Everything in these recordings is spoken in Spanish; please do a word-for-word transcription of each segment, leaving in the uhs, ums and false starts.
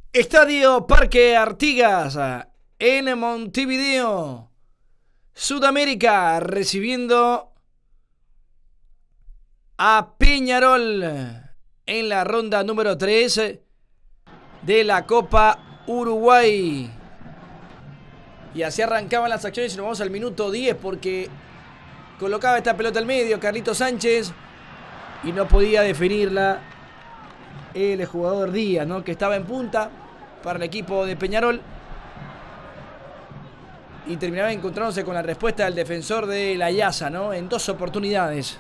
Estadio Parque Artigas en Montevideo, Sudamérica, recibiendo a Peñarol en la ronda número tres de la Copa Uruguay. Y así arrancaban las acciones y nos vamos al minuto diez porque colocaba esta pelota al medio Carlitos Sánchez y no podía definirla el jugador Díaz, ¿no? Que estaba en punta para el equipo de Peñarol y terminaba encontrándose con la respuesta del defensor de la Yasa, ¿no? En dos oportunidades.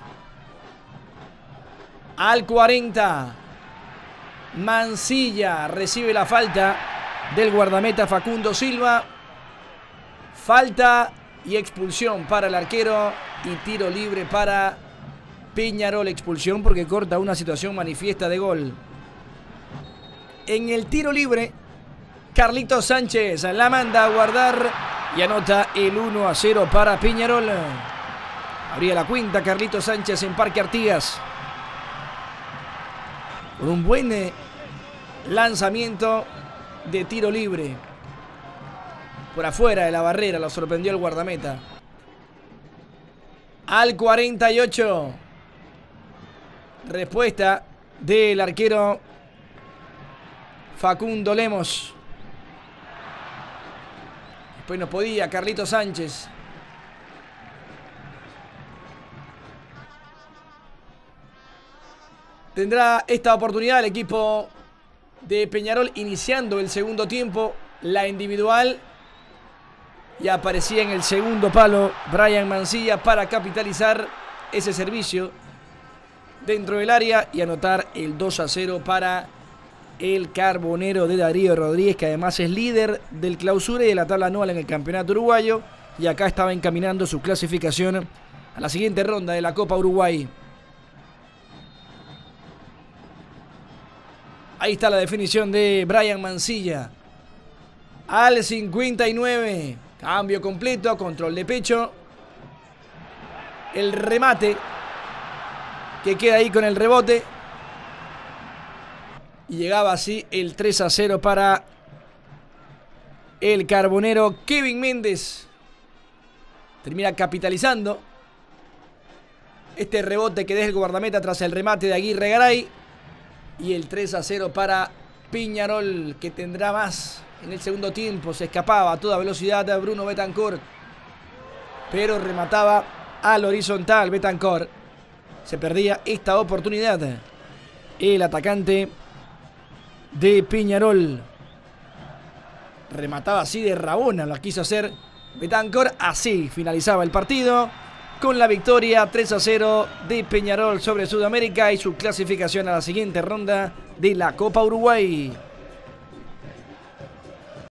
Al cuarenta, Mancilla recibe la falta del guardameta Facundo Silva. Falta y expulsión para el arquero y tiro libre para Peñarol. Expulsión porque corta una situación manifiesta de gol. En el tiro libre, Carlitos Sánchez la manda a guardar y anota el uno a cero para Peñarol. Abría la cuenta Carlitos Sánchez en Parque Artigas con un buen lanzamiento de tiro libre. Por afuera de la barrera lo sorprendió el guardameta. Al cuarenta y ocho, respuesta del arquero Facundo Lemos. Después no podía Carlitos Sánchez. Tendrá esta oportunidad el equipo de Peñarol iniciando el segundo tiempo. La individual. Y aparecía en el segundo palo Brian Mancilla para capitalizar ese servicio dentro del área y anotar el dos a cero para el Carbonero de Darío Rodríguez, que además es líder del clausura y de la tabla anual en el campeonato uruguayo. Y acá estaba encaminando su clasificación a la siguiente ronda de la Copa Uruguay. Ahí está la definición de Brian Mancilla. Al cincuenta y nueve. Cambio completo, control de pecho. El remate que queda ahí con el rebote. Y llegaba así el tres a cero para el Carbonero. Kevin Méndez termina capitalizando este rebote que deja el guardameta tras el remate de Aguirre Garay. Y el tres a cero para Peñarol, que tendrá más en el segundo tiempo. Se escapaba a toda velocidad de Bruno Betancourt, pero remataba al horizontal Betancourt. Se perdía esta oportunidad el atacante de Peñarol. Remataba así de rabona, lo quiso hacer Betancourt. Así finalizaba el partido con la victoria tres a cero de Peñarol sobre Sudamérica y su clasificación a la siguiente ronda de la Copa Uruguay.